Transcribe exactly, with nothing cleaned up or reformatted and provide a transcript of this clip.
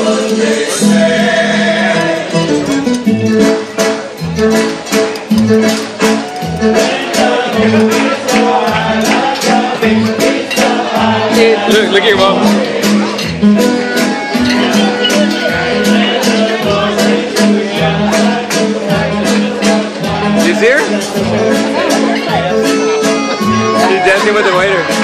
Look, look at your mom. She's here? She's dancing with the waiter.